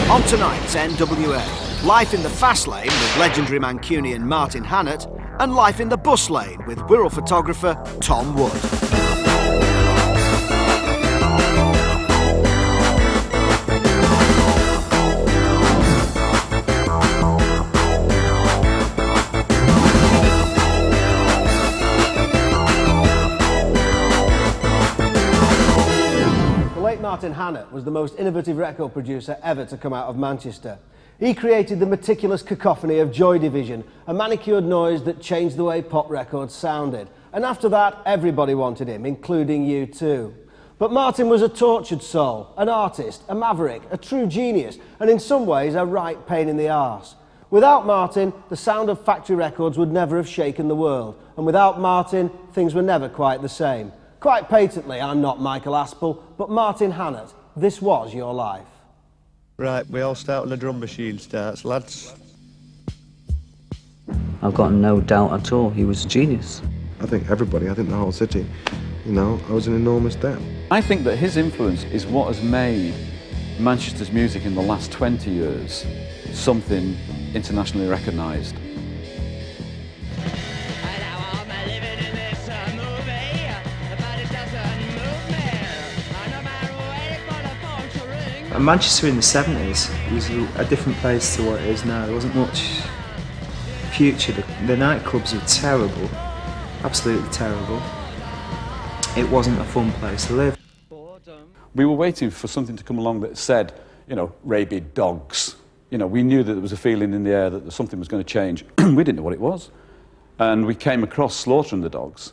On tonight's NWA, life in the fast lane with legendary Mancunian Martin Hannett and life in the bus lane with Wirral photographer Tom Wood. Martin Hannett was the most innovative record producer ever to come out of Manchester. He created the meticulous cacophony of Joy Division, a manicured noise that changed the way pop records sounded. And after that, everybody wanted him, including U2. But Martin was a tortured soul, an artist, a maverick, a true genius, and in some ways a right pain in the arse. Without Martin, the sound of factory records would never have shaken the world. And without Martin, things were never quite the same. Quite patently, I'm not Michael Aspel, but Martin Hannett, this was your life. Right, we all start when the drum machine starts, lads. I've got no doubt at all, he was a genius. I think the whole city, you know, I was in enormous debt. I think that his influence is what has made Manchester's music in the last 20 years something internationally recognised. Manchester in the 70s was a different place to what it is now. There wasn't much future. The nightclubs were terrible, absolutely terrible. It wasn't a fun place to live. We were waiting for something to come along that said, you know, rabid dogs. You know, we knew that there was a feeling in the air that something was going to change. We didn't know what it was. And we came across Slaughtering the Dogs.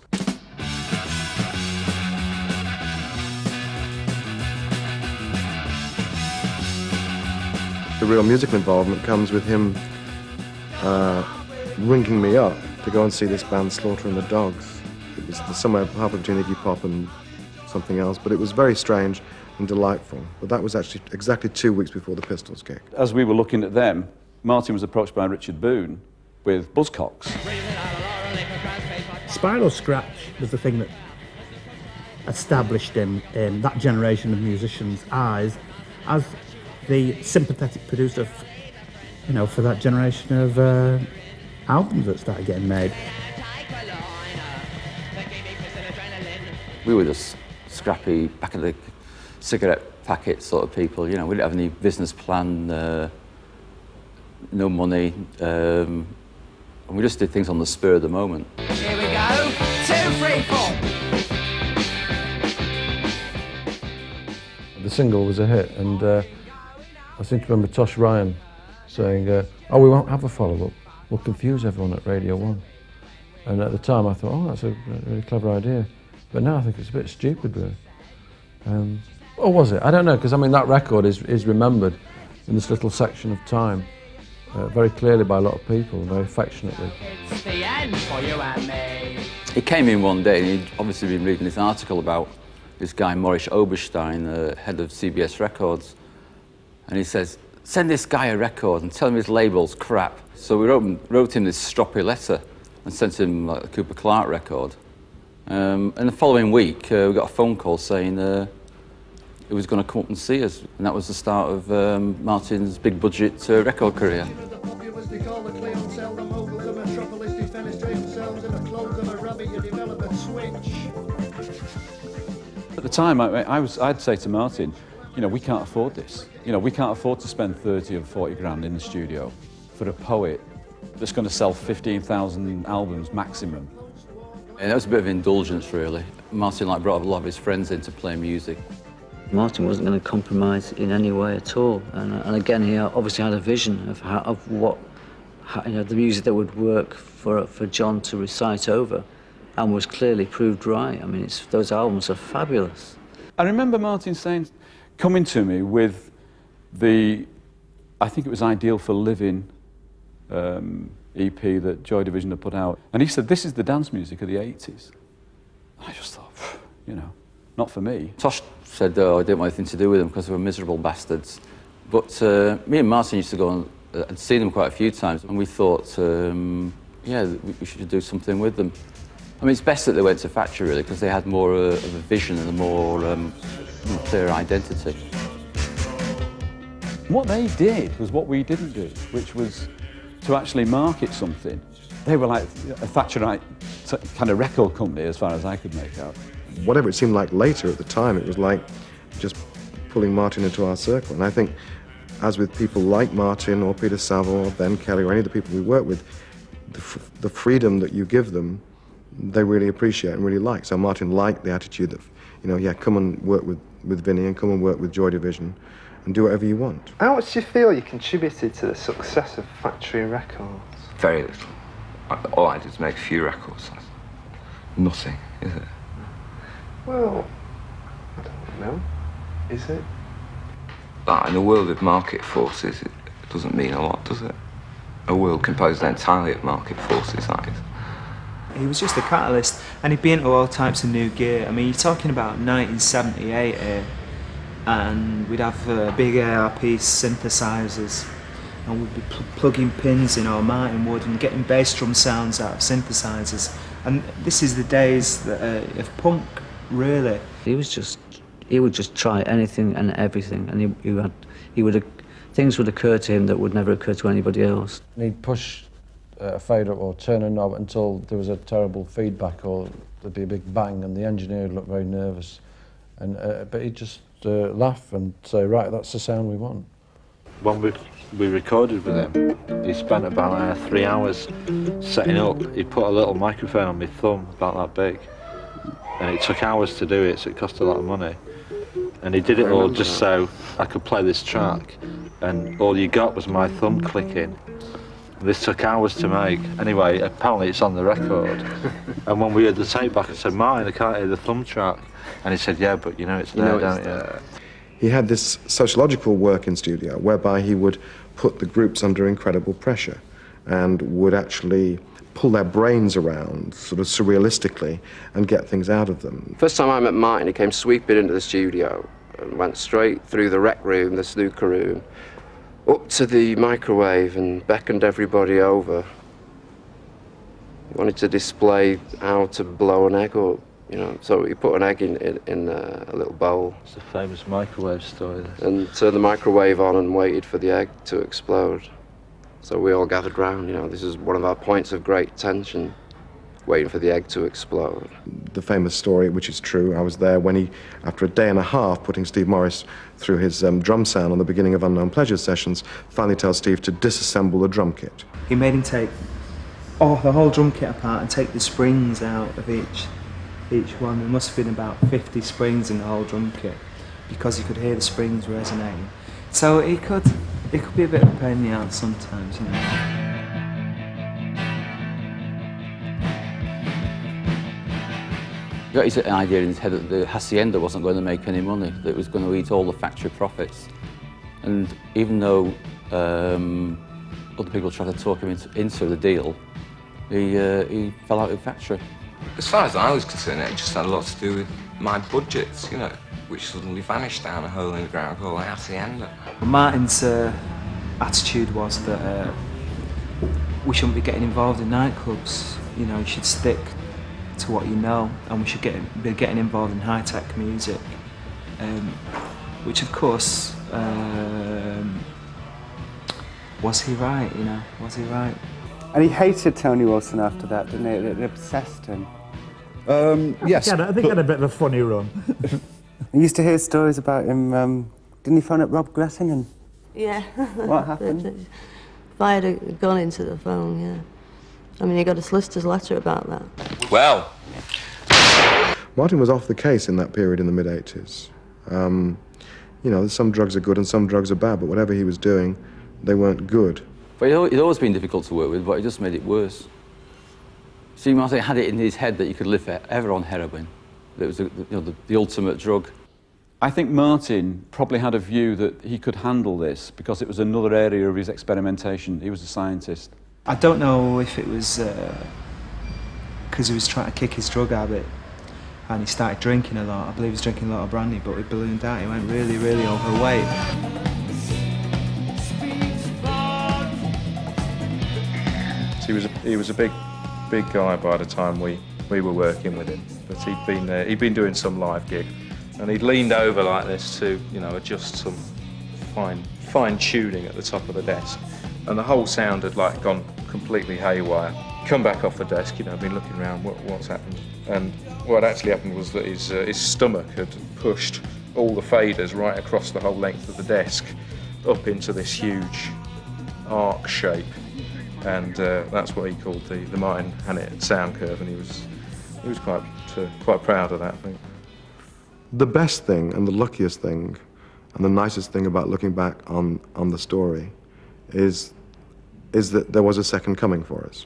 The real musical involvement comes with him ringing me up to go and see this band Slaughtering the Dogs. It was somewhere halfway between Iggy Pop and something else, but it was very strange and delightful. But that was actually exactly 2 weeks before the Pistols gig. As we were looking at them, Martin was approached by Richard Boone with Buzzcocks. Spinal Scratch was the thing that established him in that generation of musicians' eyes as the sympathetic producer, you know, for that generation of albums that started getting made. We were just scrappy, back of the cigarette packet sort of people, you know, we didn't have any business plan, no money, and we just did things on the spur of the moment. Here we go, 2, 3, 4. The single was a hit, and I think I remember Tosh Ryan saying, oh, we won't have a follow-up, we'll confuse everyone at Radio 1. And at the time I thought, oh, that's a really clever idea. But now I think it's a bit stupid, really. Or was it? I don't know, because I mean that record is remembered in this little section of time very clearly by a lot of people, very affectionately. It's the end for you and me. He came in one day and he'd obviously been reading this article about this guy Maurice Oberstein, head of CBS Records. And he says, send this guy a record and tell him his label's crap. So we wrote him this stroppy letter and sent him like, a Cooper Clarke record. And the following week, we got a phone call saying he was going to come up and see us. And that was the start of Martin's big budget record career. At the time, I'd say to Martin, you know, we can't afford this. You know, we can't afford to spend 30 or 40 grand in the studio for a poet that's going to sell 15,000 albums maximum. And that was a bit of indulgence, really. Martin brought a lot of his friends in to play music. Martin wasn't going to compromise in any way at all. And again, he obviously had a vision of what, you know, the music that would work for John to recite over, and was clearly proved right. I mean, those albums are fabulous. I remember Martin saying, coming to me with I think it was Ideal for Living EP that Joy Division had put out. And he said, this is the dance music of the 80s. I just thought, you know, not for me. Tosh said, oh, I didn't want anything to do with them because they were miserable bastards. But me and Martin used to go and see them quite a few times, and we thought, yeah, we should do something with them. I mean, it's best that they went to Factory, really, because they had more of a vision and a more clear identity. What they did was what we didn't do, which was to actually market something. They were like a Thatcherite kind of record company as far as I could make out. Whatever it seemed like later at the time, it was like just pulling Martin into our circle. And I think, as with people like Martin or Peter Saville or Ben Kelly or any of the people we work with, the freedom that you give them, they really appreciate and really like. So Martin liked the attitude that, you know, yeah, come and work with Vinnie and come and work with Joy Division and do whatever you want. How much do you feel you contributed to the success of Factory Records? Very little. All I did was make a few records. Nothing, is it? Well, I don't know. Is it? But in a world of market forces, it doesn't mean a lot, does it? A world composed entirely of market forces, that is. He was just a catalyst, and he'd be into all types of new gear. I mean, you're talking about 1978 here, and we'd have big ARP synthesizers, and we'd be plugging pins in our Martin wood and getting bass drum sounds out of synthesizers. And this is the days of punk, really. He would just try anything and everything, and things would occur to him that would never occur to anybody else. And he'd push a fader or turn a knob until there was a terrible feedback or there'd be a big bang, and the engineer would look very nervous. And but he'd just laugh and say, right, that's the sound we want. When we recorded with him, he spent about 3 hours setting up. He put a little microphone on my thumb, about that big, and it took hours to do it, so it cost a lot of money. And he did it all just so I could play this track, and all you got was my thumb clicking. This took hours to make. Anyway, apparently it's on the record. And when we heard the tape back, I said, Martin, I can't hear the thumb track. And he said, yeah, but you know it's there, don't you? He had this sociological work in studio whereby he would put the groups under incredible pressure and would actually pull their brains around sort of surrealistically and get things out of them. First time I met Martin, he came sweeping into the studio and went straight through the rec room, the snooker room, up to the microwave and beckoned everybody over. He wanted to display how to blow an egg up. You know, so he put an egg in a little bowl. It's a famous microwave story. And turned the microwave on and waited for the egg to explode. So we all gathered round, you know, this is one of our points of great tension, waiting for the egg to explode. The famous story, which is true, I was there when he, after a day and a half putting Steve Morris through his drum sound on the beginning of Unknown Pleasures sessions, finally tells Steve to disassemble the drum kit. He made him take the whole drum kit apart and take the springs out of each one. There must have been about 50 springs in the whole drum kit because he could hear the springs resonating. So it could be a bit of a pain in the ass sometimes, you know. He got his idea in his head that the hacienda wasn't going to make any money, that it was going to eat all the factory profits. And even though other people tried to talk him into the deal, he fell out of the factory. As far as I was concerned, it just had a lot to do with my budgets, you know, which suddenly vanished down a hole in the ground called the hacienda. Martin's attitude was that we shouldn't be getting involved in nightclubs. You know, you should stick to what you know, and we should be getting involved in high-tech music, which of course, was he right, you know, was he right? And he hated Tony Wilson after that, didn't he? It obsessed him. Yes. I think he had a bit of a funny run. I used to hear stories about him, didn't he phone up Rob Gressin and... Yeah. What happened? Fired a gun into the phone, yeah. I mean, he got a solicitor's letter about that. Well... Martin was off the case in that period in the mid-80s. You know, some drugs are good and some drugs are bad, but whatever he was doing, they weren't good. But he'd always been difficult to work with, but it just made it worse. See, Martin had it in his head that you could live forever on heroin. That it was the ultimate drug. I think Martin probably had a view that he could handle this because it was another area of his experimentation. He was a scientist. I don't know if it was because he was trying to kick his drug habit and he started drinking a lot. I believe he was drinking a lot of brandy, but he ballooned out. He went really, really overweight. He was a big guy by the time we were working with him, but he'd been doing some live gig, and he'd leaned over like this to, you know, adjust some fine fine-tuning at the top of the desk, and the whole sound had like gone completely haywire. Come back off the desk, you know, been looking around, what's happened? And what actually happened was that his stomach had pushed all the faders right across the whole length of the desk up into this huge arc shape, and that's what he called the Martin Hannett sound curve, and he was quite proud of that, I think. The best thing and the luckiest thing and the nicest thing about looking back on the story is that there was a second coming for us.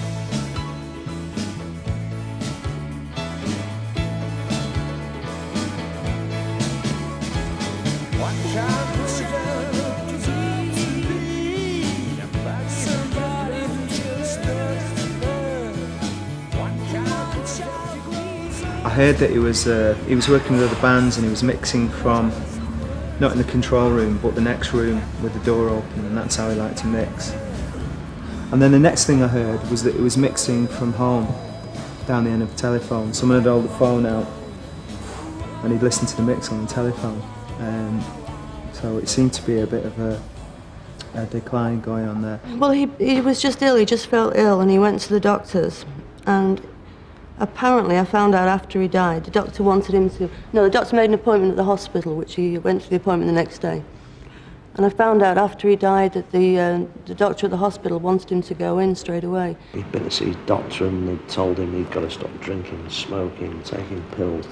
I heard that he was working with other bands and he was mixing from, not in the control room, but the next room with the door open, and that's how he liked to mix. And then the next thing I heard was that he was mixing from home, down the end of the telephone. Someone had held the phone out and he'd listened to the mix on the telephone. So it seemed to be a bit of a decline going on there. Well, he was just ill, he just felt ill, and he went to the doctors, and apparently I found out after he died, the doctor wanted him to... No, the doctor made an appointment at the hospital, which he went to the appointment the next day. And I found out after he died that the doctor at the hospital wanted him to go in straight away. He'd been to see his doctor and they'd told him he'd got to stop drinking, smoking, taking pills.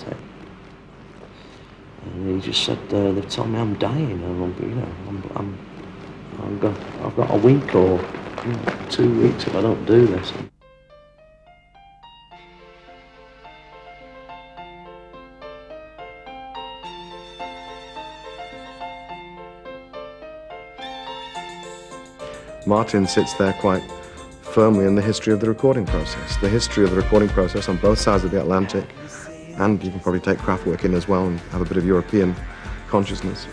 And he just said, they've told me I'm dying, and I've got a week or 2 weeks if I don't do this. Martin sits there quite firmly in the history of the recording process. The history of the recording process on both sides of the Atlantic, and you can probably take Kraftwerk in as well and have a bit of European consciousness.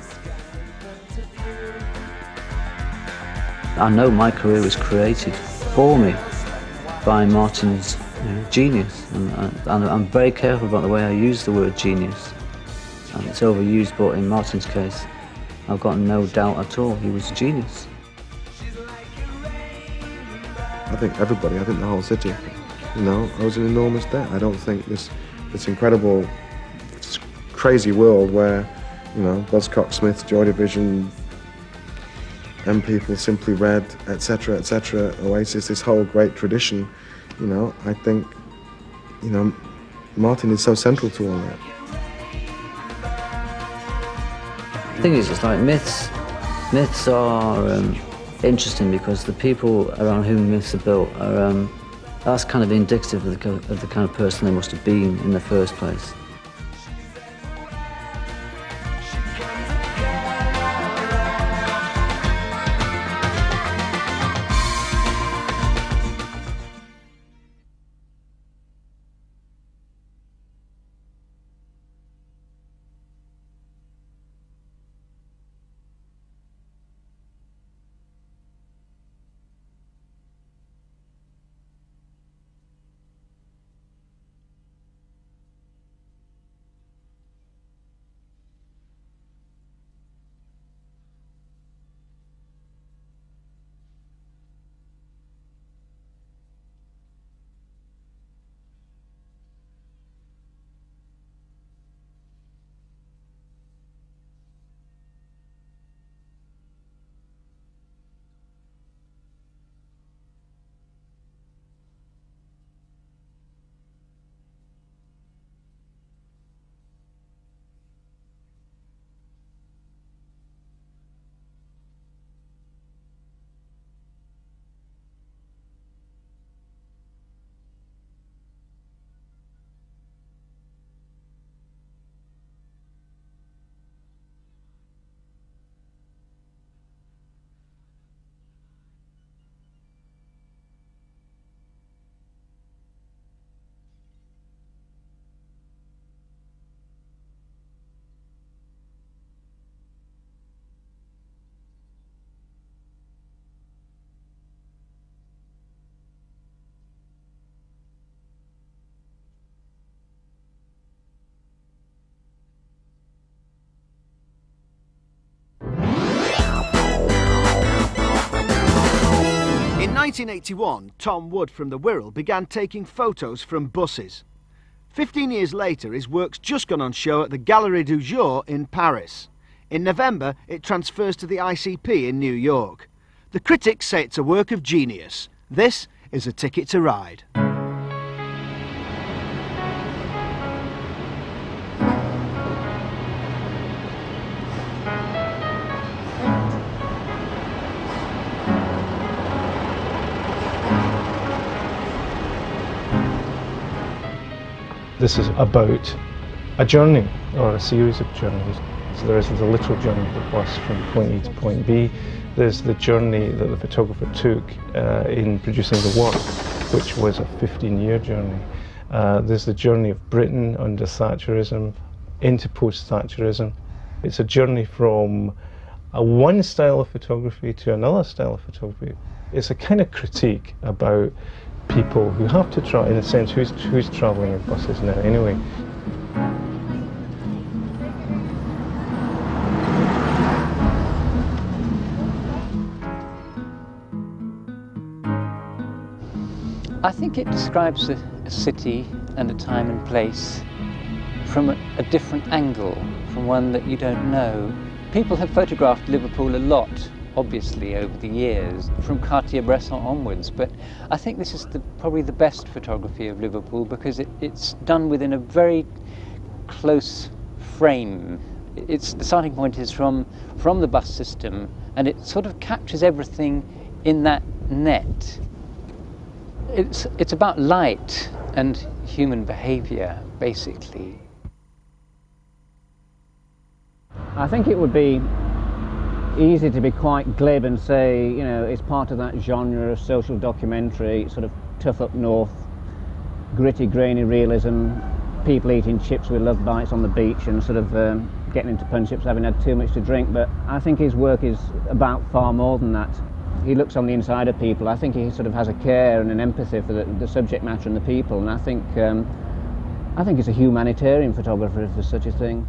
I know my career was created for me by Martin's genius, and I'm very careful about the way I use the word genius. And it's overused, but in Martin's case, I've got no doubt at all he was a genius. I think everybody, I think the whole city, owes an enormous debt. I don't think this incredible, this crazy world where, Buzzcock Smiths, Joy Division, M People, Simply Red, etc., Oasis, this whole great tradition, I think, Martin is so central to all that. The thing is, it's like myths are interesting because the people around whom myths are built are, that's kind of indicative of the kind of person they must have been in the first place. 1981, Tom Wood from the Wirral began taking photos from buses. 15 years later, his work's just gone on show at the Galerie du Jour in Paris. In November, it transfers to the ICP in New York. The critics say it's a work of genius. This is a ticket to ride. This is about a journey, or a series of journeys. So there is the literal journey of the bus from point A to point B. There's the journey that the photographer took in producing the work, which was a 15-year journey. There's the journey of Britain under Thatcherism into post-Thatcherism. It's a journey from one style of photography to another style of photography. It's a kind of critique about people who have to try, in a sense, who's travelling in buses now anyway. I think it describes a city and a time and place from a different angle, from one that you don't know. People have photographed Liverpool a lot, obviously, over the years, from Cartier-Bresson onwards, but I think this is probably the best photography of Liverpool because it's done within a very close frame. The starting point is from the bus system, and it sort of captures everything in that net. It's about light and human behaviour, basically. I think it would be easy to be quite glib and say, you know, it's part of that genre of social documentary, sort of tough up north, gritty, grainy realism, people eating chips with love bites on the beach and sort of getting into punch-ups having had too much to drink, but I think his work is about far more than that. He looks on the inside of people. I think he sort of has a care and an empathy for the subject matter and the people, and I think he's a humanitarian photographer, if there's such a thing.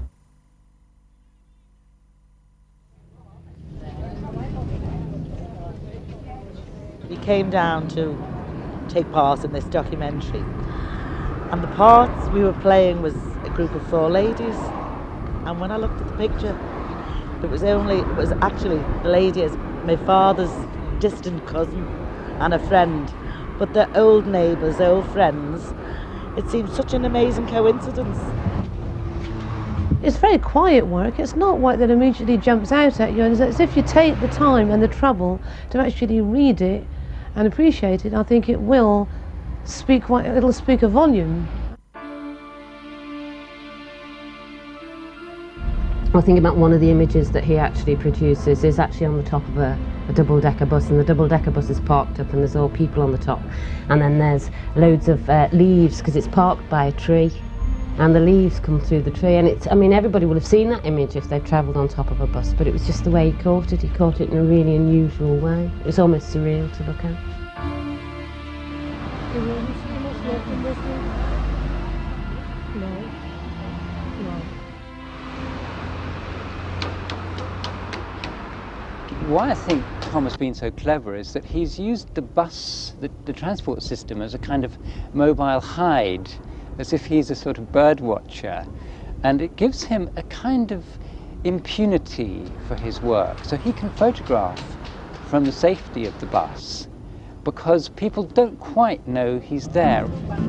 We came down to take part in this documentary, and the parts we were playing was a group of 4 ladies, and when I looked at the picture, it was actually the lady as my father's distant cousin and a friend, but they're old neighbours, old friends. It seems such an amazing coincidence. It's very quiet work. It's not work that immediately jumps out at you. And it's if you take the time and the trouble to actually read it and appreciate it, I think it will speak. It'll speak a volume. I think about one of the images that he actually produces is actually on the top of a double-decker bus, and the double-decker bus is parked up and there's all people on the top, and then there's loads of leaves because it's parked by a tree, and the leaves come through the tree, and I mean, everybody will have seen that image if they've travelled on top of a bus, but it was just the way he caught it. He caught it in a really unusual way. It was almost surreal to look at. Why I think Tom has been so clever is that he's used the bus, the transport system, as a kind of mobile hide, as if he's a sort of bird watcher, and it gives him a kind of impunity for his work. So he can photograph from the safety of the bus because people don't quite know he's there.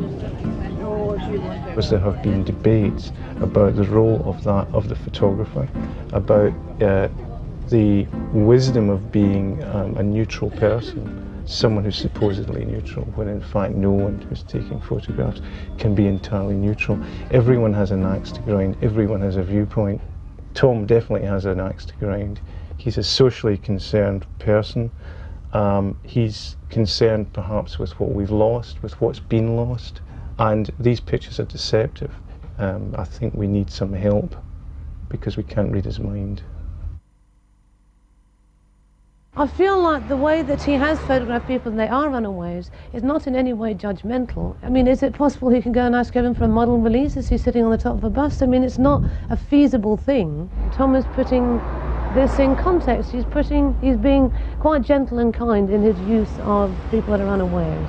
There have been debates about the role of the photographer, about the wisdom of being a neutral person, someone who's supposedly neutral, when in fact no one who's taking photographs can be entirely neutral. Everyone has an axe to grind, everyone has a viewpoint. Tom definitely has an axe to grind. He's a socially concerned person. He's concerned perhaps with what we've lost, with what's been lost, and these pictures are deceptive. I think we need some help because we can't read his mind. I feel like the way that he has photographed people and they are runaways is not in any way judgmental. I mean, is it possible he can go and ask him for a model release as he's sitting on the top of a bus? I mean, it's not a feasible thing. Tom is putting this in context. He's being quite gentle and kind in his use of people that are unawares.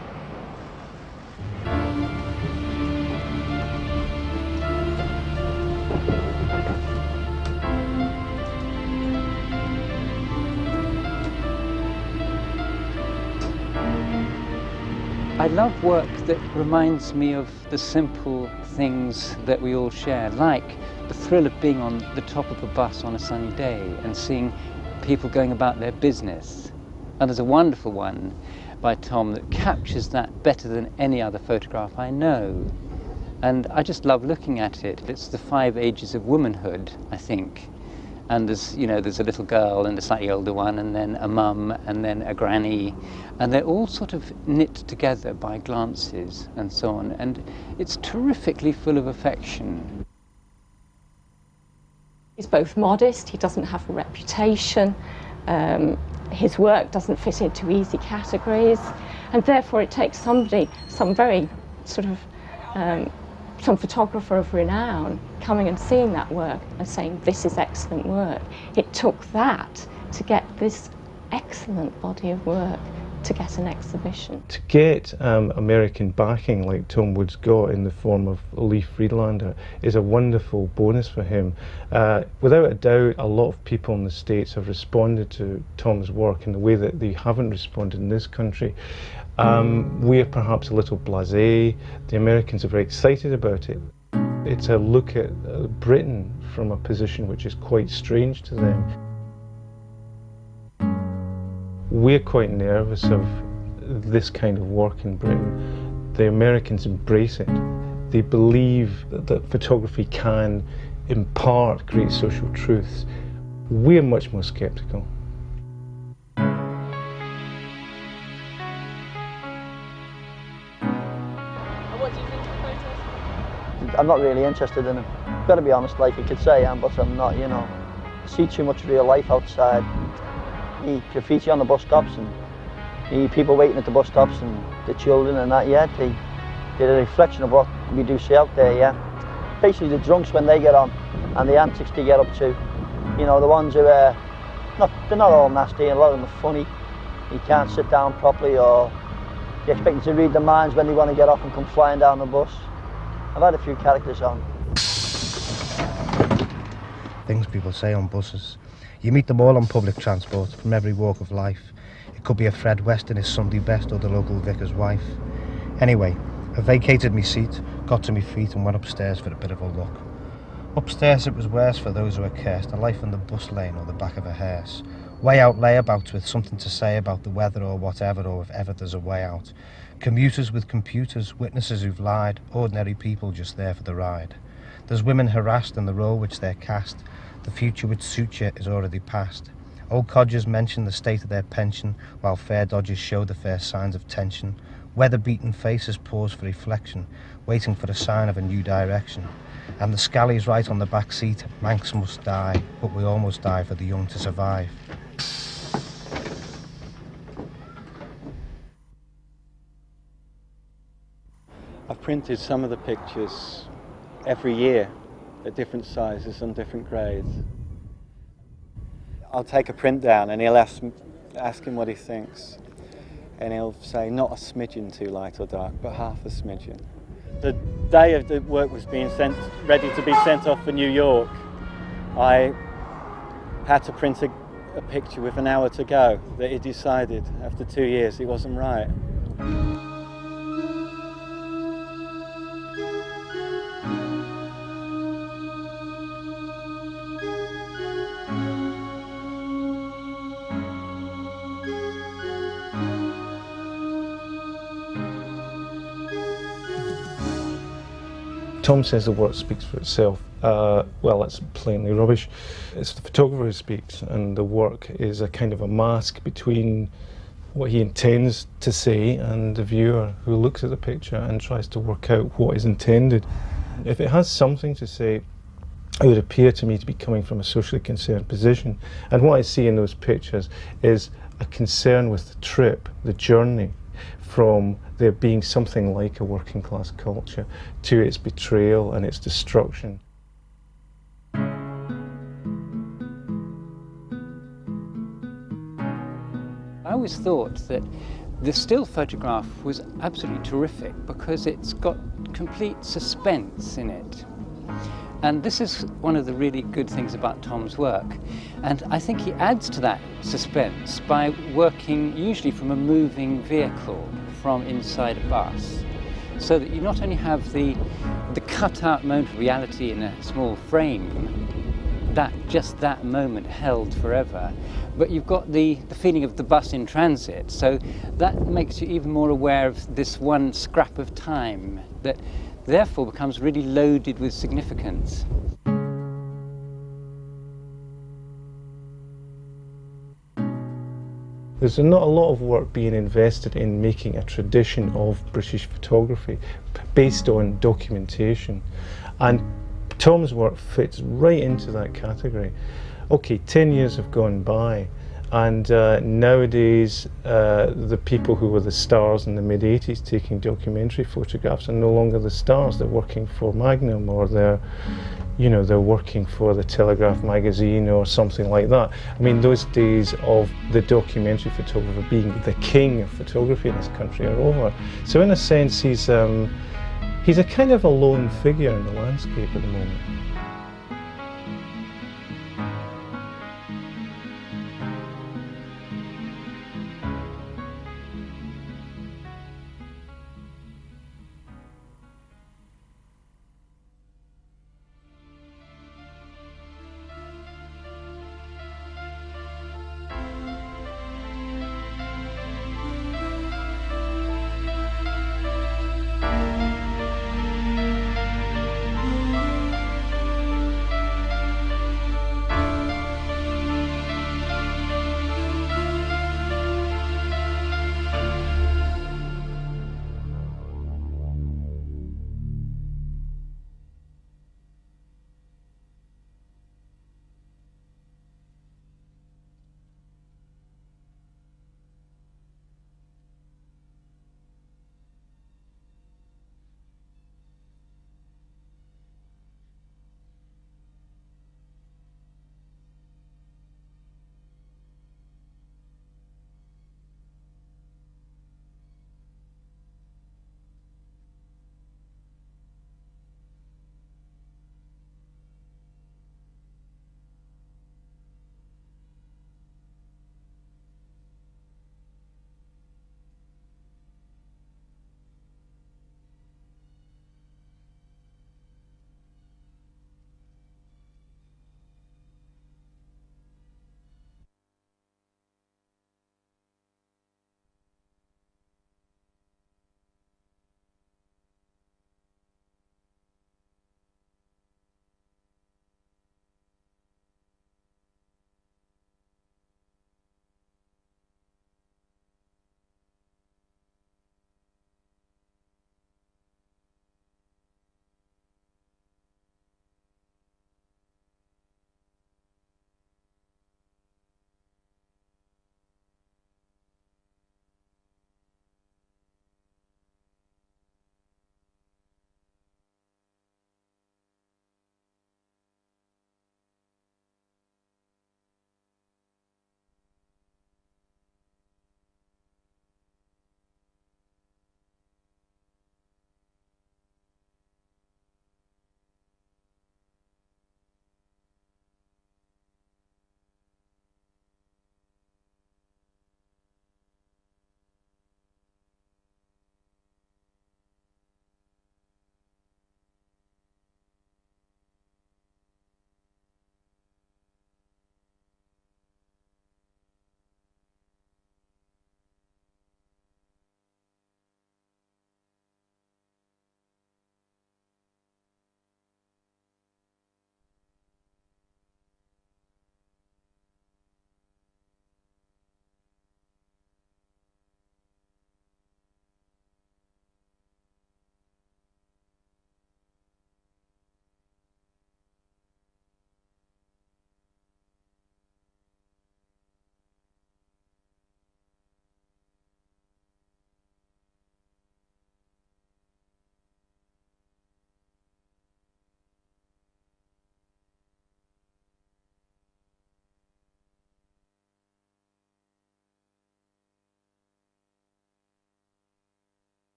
I love work that reminds me of the simple things that we all share, like the thrill of being on the top of a bus on a sunny day and seeing people going about their business. And there's a wonderful one by Tom that captures that better than any other photograph I know. And I just love looking at it. It's the 5 ages of womanhood, I think. And there's, you know, there's a little girl and a slightly older one, and then a mum, and then a granny, and they're all sort of knit together by glances and so on, and it's terrifically full of affection. He's both modest, he doesn't have a reputation, his work doesn't fit into easy categories, and therefore it takes somebody, some very sort of some photographer of renown coming and seeing that work and saying, this is excellent work. It took that to get this excellent body of work to get an exhibition. To get American backing like Tom Wood's got in the form of Lee Friedlander is a wonderful bonus for him. Without a doubt, a lot of people in the States have responded to Tom's work in the way that they haven't responded in this country. We're perhaps a little blasé. The Americans are very excited about it. It's a look at Britain from a position which is quite strange to them. We're quite nervous of this kind of work in Britain. The Americans embrace it. They believe that photography can impart great social truths. We're much more sceptical. I'm not really interested in them. I've got to be honest, like I could say I am, but I'm not, you know. I see too much real life outside. You graffiti on the bus stops and you people waiting at the bus stops and the children and that, yeah, they're a reflection of what we do see out there, yeah. Basically the drunks when they get on and the antics they get up to, you know, the ones who they're not all nasty and a lot of them are funny. You can't sit down properly or you expect them to read their minds when they want to get off and come flying down the bus. I've had a few characters on. Things people say on buses. You meet them all on public transport, from every walk of life. It could be a Fred West in his Sunday best or the local vicar's wife. Anyway, I vacated my seat, got to my feet and went upstairs for a bit of a look. Upstairs it was worse for those who are cursed, a life in the bus lane or the back of a hearse. Way out layabouts with something to say about the weather or whatever, or if ever there's a way out. Commuters with computers, witnesses who've lied, ordinary people just there for the ride. There's women harassed in the role which they're cast. The future which suits you is already past. Old codgers mention the state of their pension, while fair dodgers show the first signs of tension. Weather-beaten faces pause for reflection, waiting for a sign of a new direction. And the scally's right on the back seat, Manx must die, but we almost die for the young to survive. I've printed some of the pictures every year at different sizes and different grades. I'll take a print down and he'll ask him what he thinks. And he'll say, not a smidgen too light or dark, but half a smidgen. The day of the work was being ready to be sent off for New York, I had to print a picture with an hour to go that he decided after 2 years it wasn't right. Tom says the work speaks for itself. Well, that's plainly rubbish. It's the photographer who speaks, and the work is a kind of a mask between what he intends to say and the viewer who looks at the picture and tries to work out what is intended. If it has something to say, it would appear to me to be coming from a socially concerned position. And what I see in those pictures is a concern with the trip, the journey, from there being something like a working class culture to its betrayal and its destruction. I always thought that the still photograph was absolutely terrific because it's got complete suspense in it. And this is one of the really good things about Tom's work. And I think he adds to that suspense by working usually from a moving vehicle from inside a bus. So that you not only have the cut-out moment of reality in a small frame, just that moment held forever, but you've got the feeling of the bus in transit, so that makes you even more aware of this one scrap of time that therefore becomes really loaded with significance. There's not a lot of work being invested in making a tradition of British photography based on documentation, and Tom's work fits right into that category. Okay, 10 years have gone by, and nowadays the people who were the stars in the mid-80s taking documentary photographs are no longer the stars. They're working for Magnum, or they're working for the Telegraph magazine or something like that. I mean, those days of the documentary photographer being the king of photography in this country are over. So in a sense, he's a kind of a lone figure in the landscape at the moment.